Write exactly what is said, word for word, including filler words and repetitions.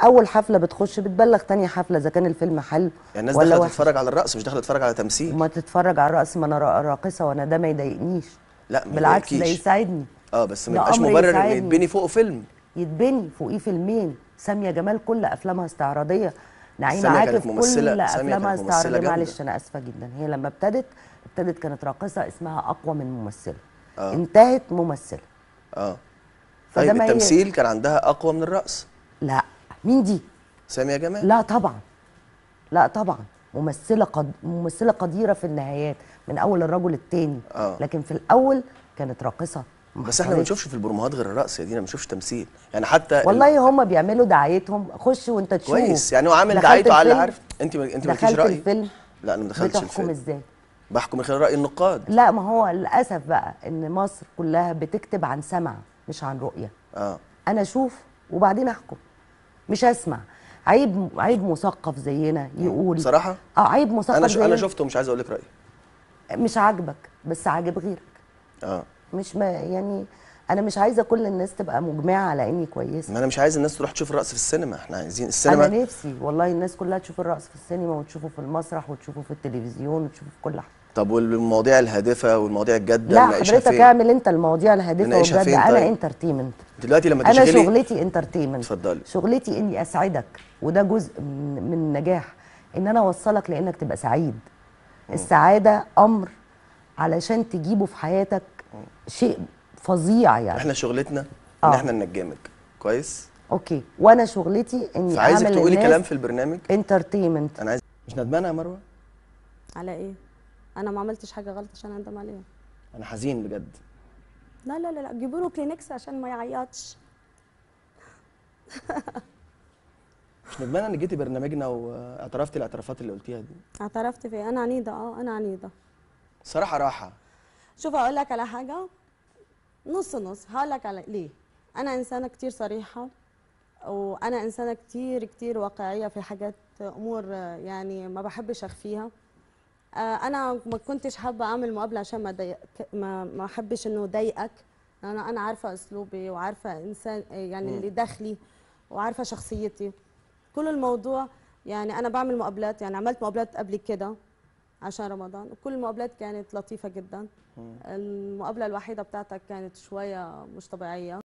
اول حفله بتخش بتبلغ تاني حفله اذا كان الفيلم حلو يعني الناس ولا داخله وحش. تتفرج على الرقص، مش داخله تتفرج على تمثيل. وما تتفرج على الرقص، ما انا را- راقصه وانا ده ما يضايقنيش. لا ما بالعكس ده يضايقكيش. يساعدني. اه بس ما ده يبقاش امر مبرر ان يساعدني. يتبني فوقه فيلم. يتبني فوقيه فيلمين. ساميه جمال كل افلامها استعراضيه. نعيمه ساميه كانت عاكف ممثله، كل ساميه افلامها كانت ممثله استعراضيه. جامده. معلش انا اسفه جدا، هي لما ابتدت ابتدت كانت راقصه اسمها اقوى من ممثله. اه انتهت ممثله. اه فده طيب ما ي... التمثيل كان عندها اقوى من الرقص. لا. مين دي؟ ساميه جمال. لا طبعا. لا طبعا. ممثله قد... ممثله قديره في النهايات من اول الرجل التاني. اه لكن في الاول كانت راقصه. ما بس احنا ما حصلتش. بنشوفش في البروموهات غير الرقص يا دينا، ما بنشوفش تمثيل يعني حتى ال... والله هم بيعملوا دعايتهم، خش وانت تشوف. كويس يعني هو عامل دخلت دعايته على اللي الفيلم. عارف. انت ما... انت مالكيش دخلت راي. الفيلم. لا انا ما دخلتش بتحكم الفيلم. ازاي؟ بحكم من خلال راي النقاد. لا ما هو للاسف بقى ان مصر كلها بتكتب عن سمع مش عن رؤيه. اه انا اشوف وبعدين احكم، مش اسمع. عيب عيب مثقف زينا يقول. بصراحه اه عيب مثقف انا ش... زينا. انا شفته ومش عايز اقول لك رايي. مش عاجبك بس عاجب غيرك. اه مش ما يعني انا مش عايزه كل الناس تبقى مجمعه على اني كويسه. ما انا مش عايز الناس تروح تشوف الرقص في السينما، احنا عايزين انا السينما. نفسي والله الناس كلها تشوف الرقص في السينما وتشوفه في المسرح وتشوفه في التلفزيون وتشوفه في كل حاجه. طب والمواضيع الهادفه والمواضيع الجاده لا نناقشها حضرتك فين؟ اعمل انت المواضيع الهادفه نناقشها والجد. فين انا طيب؟ انترتينمنت. انت دلوقتي لما انا تشغلي. شغلتي انترتينمنت. اتفضلي. شغلتي اني اسعدك وده جزء من من النجاح. ان انا اوصلك لانك تبقى سعيد. م. السعاده امر علشان تجيبه في حياتك شيء فظيع يعني. احنا شغلتنا ان آه. احنا ننجمك كويس. اوكي وانا شغلتي اني فعايزك اعمل تقولي الناس كلام في البرنامج انترتينمنت. انا عايز. مش ندمانه يا مروه؟ على ايه؟ انا ما عملتش حاجه غلط عشان اندم عليها. انا حزين بجد. لا لا لا لا جيبوا له كلينكس عشان ما يعيطش. مش ندمانه انك جيتي برنامجنا واعترفتي الاعترافات اللي قلتيها دي؟ اعترفت في انا عنيده. اه انا عنيده. صراحه راحه. شوف اقول لك على حاجه نص نص. هقول لك على ليه. انا انسانه كتير صريحه وانا انسانه كتير كتير واقعيه في حاجات امور يعني ما بحبش اخفيها. انا ما كنتش حابه اعمل مقابله عشان ما ضايق ما ما احبش انه ضايقك. انا انا عارفه اسلوبي وعارفه انسان يعني م. اللي داخلي وعارفه شخصيتي. كل الموضوع يعني انا بعمل مقابلات، يعني عملت مقابلات قبل كده عشان رمضان وكل المقابلات كانت لطيفه جدا. م. المقابله الوحيده بتاعتك كانت شويه مش طبيعيه.